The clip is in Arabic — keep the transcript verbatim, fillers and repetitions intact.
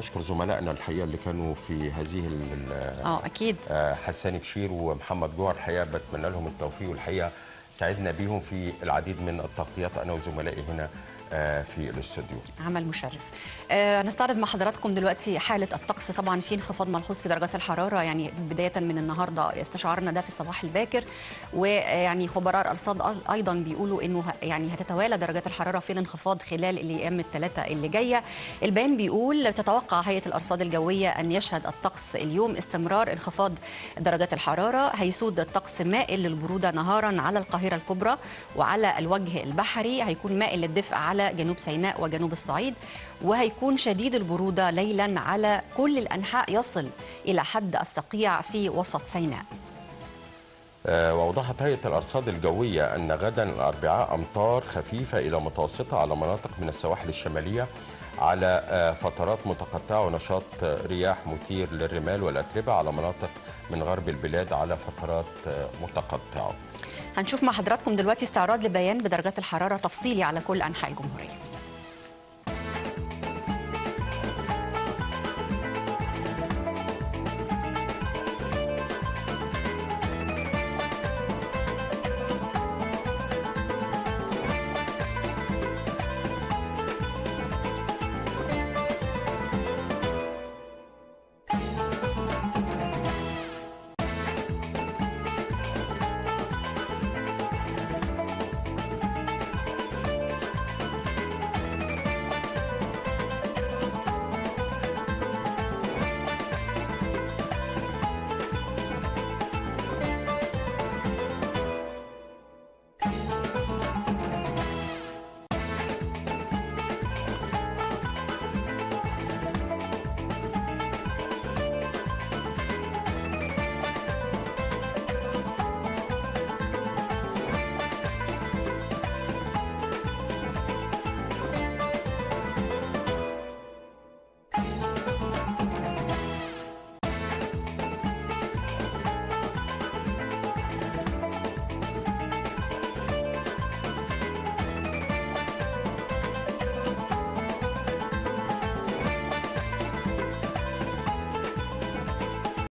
بنشكر زملائنا الحقيقه اللي كانوا في هذه اه اكيد حسان بشير ومحمد جوهر، الحقيقه بتمنى لهم التوفيق، والحقيقه سعدنا بيهم في العديد من التغطيات انا وزملائي هنا في الاستوديو. عمل مشرف. أه هنستعرض مع حضراتكم دلوقتي حاله الطقس. طبعا في انخفاض ملحوظ في درجات الحراره، يعني بدايه من النهارده استشعرنا ده في الصباح الباكر، ويعني خبراء الارصاد ايضا بيقولوا انه يعني هتتوالى درجات الحراره في الانخفاض خلال الايام الثلاثه اللي جايه. البيان بيقول تتوقع هيئه الارصاد الجويه ان يشهد الطقس اليوم استمرار انخفاض درجات الحراره، هيسود الطقس مائل للبروده نهارا على القاهره الكبرى وعلى الوجه البحري، هيكون مائل للدفء على جنوب سيناء وجنوب الصعيد، وهيكون شديد البرودة ليلا على كل الأنحاء يصل إلى حد الصقيع في وسط سيناء. وأوضحت هيئة الأرصاد الجوية أن غدا الأربعاء أمطار خفيفة إلى متوسطة على مناطق من السواحل الشمالية على فترات متقطعة، ونشاط رياح مثير للرمال والأتربة على مناطق من غرب البلاد على فترات متقطعة. هنشوف مع حضراتكم دلوقتي استعراض لبيان بدرجات الحرارة تفصيلي على كل أنحاء الجمهورية.